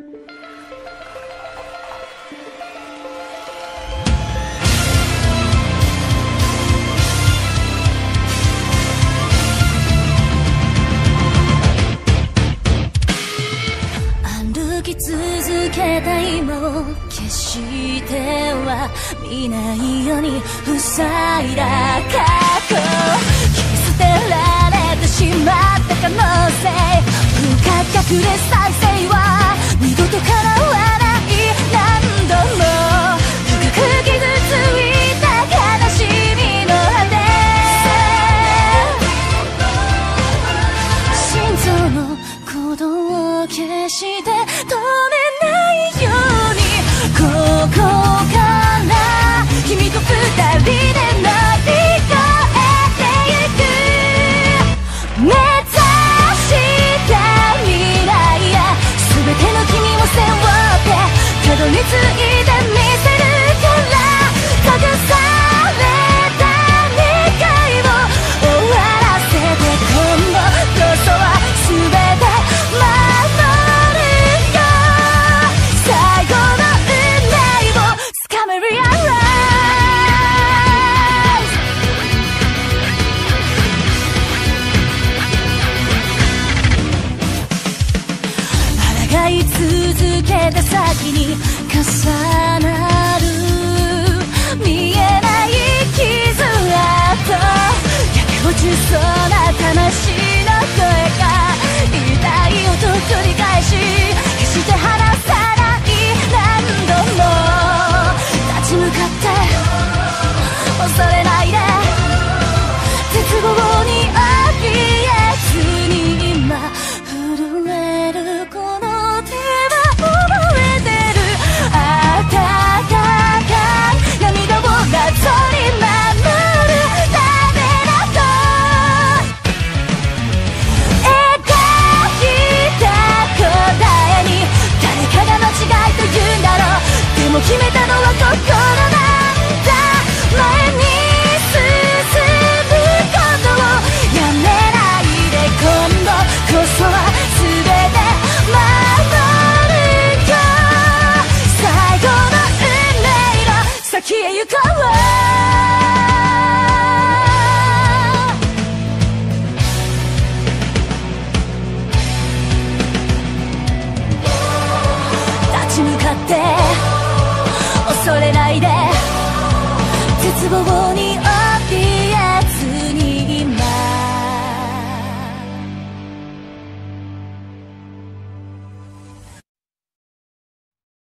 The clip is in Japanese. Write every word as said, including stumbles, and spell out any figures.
歩き続けた今を決しては見ないように塞いだ過去、切り捨てられてしまった可能性、不可逆で再生は二度と叶わない、何度も深く傷ついた悲しみの果て、心臓の鼓動を消して止めないように、ここから君と二人で乗り越えてゆく、目指した未来や全ての君を背負ってたどり着いてみせるから、託された願いを終わらせて、今度こそは全て守るよ、最後の運命をつかめるやろ、抗い続けた先に重なる見えない傷跡、焼け落ちそうな魂の声が痛い音繰り返し、決して離さない、何度も立ち向かって恐れないで、絶望に怯えずに今震えるこの手は覚えてる、温かい涙を謎に守るためだと描いた答えに、誰かが間違いと言うんだろう、でも決めたのは心なんだ、前に進むことをやめないで、今度こそは全て守るよ、最後の運命の先へ行こう、立ち向かって恐れないで、絶望に